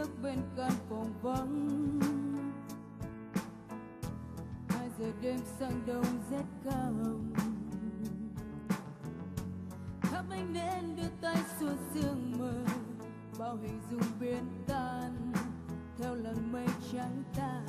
bước bên căn phòng vắng. 2 giờ đêm sang đông rét căm, thắp ánh nến đưa tay xua sương mờ, bao hình dung biến tan theo làn mây trắng tàn.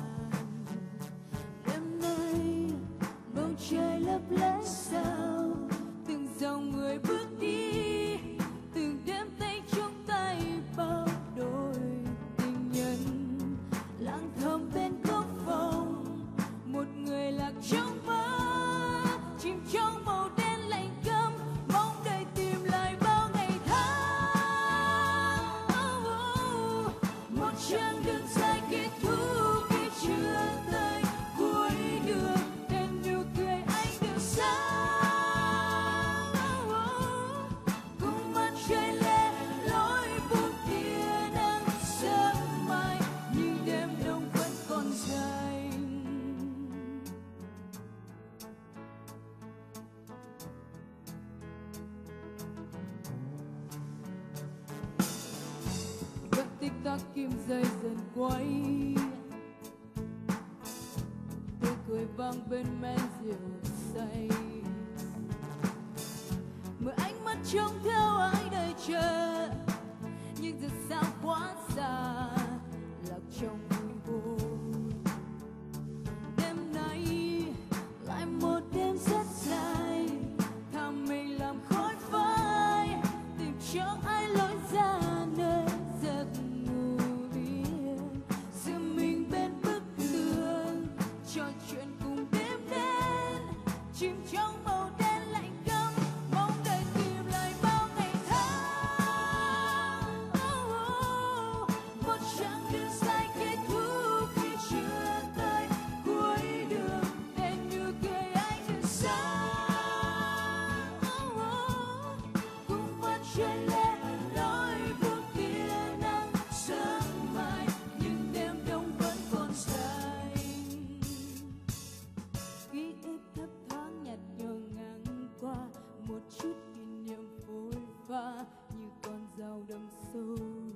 Đêm nay bầu trời lấp lánh sao, từng dòng người bước đi, từng đêm tay trong tay bao đôi tình nhân lặng thầm bên góc phòng. Một người lạc trong mơ, chìm trong màu đen lạnh câm, mong đợi tìm lại bao ngày tháng. Một chặng đường dài kết thúc khi chưa tới cuối đường, đèn nụ cười anh được sáng. Cùng mặt trời lên lối buông tia nắng sớm mai, nhưng đêm đông vẫn còn dài. Vẫn tích tắc kim dây dần quay, tôi cười vang bên men rượu say. Mưa ánh mắt trông theo ai đợi chờ, nhưng giờ sao quá xa, lạc trong vui vô. Đêm nay lại một đêm rất dài, thà mình làm khói phai, tìm cho ai lối ra nơi giấc ngủ yên. Giữ mình bên bức tường, trò chuyện cùng đêm đến, chìm trong màu đen lạnh câm, mong đợi tìm lại bao ngày tháng. Một chặng đường dài kết thúc khi chưa tới cuối đường, đèn nụ cười anh được sáng. Cùng mặt trời lên lối buông tia nắng sớm mai, nhưng đêm đông vẫn còn dài. Ký ức thấp thoáng nhạt nhòa ngang qua, một chút kỷ niệm phôi pha như con dao đâm sâu.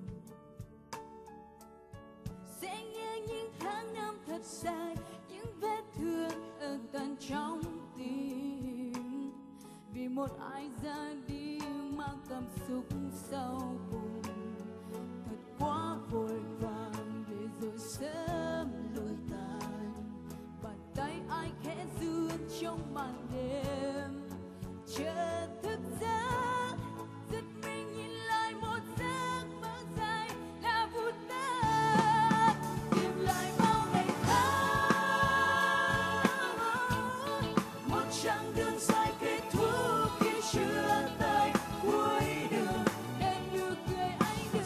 Sẽ nghe những tháng năm thật dài, những vết thương ở tận trong tim, vì một ai ra đi mang cảm xúc sau cùng. Thật quá vội vàng để rồi sớm lụi tàn, bàn tay ai khẽ run trong màn đêm. Chợt thức giấc, giật mình nhìn lại một giấc mơ dài là vụt tắt, tìm lại bao ngày tháng. Một chặng đường dài kết thúc khi chưa tới cuối đường, đèn nụ cười anh được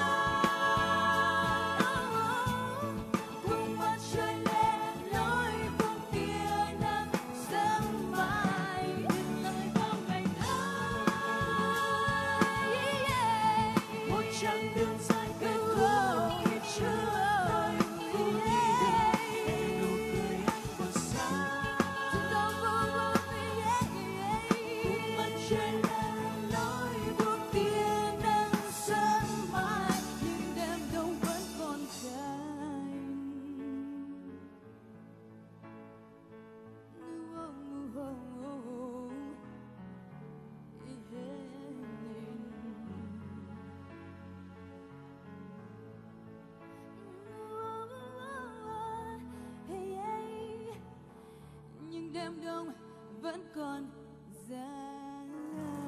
sáng. Cùng mặt trời lên lối buông tia nắng sớm mai, tìm lại bao ngày tháng. Một chặng đường dài kết thúc khi chưa tới cuối đường, đèn nụ cười anh còn sáng. Cùng mặt trời lên lối buông tia nắng sớm mai, nhưng đêm đông vẫn còn dài. Nhưng đêm đông vẫn còn dài.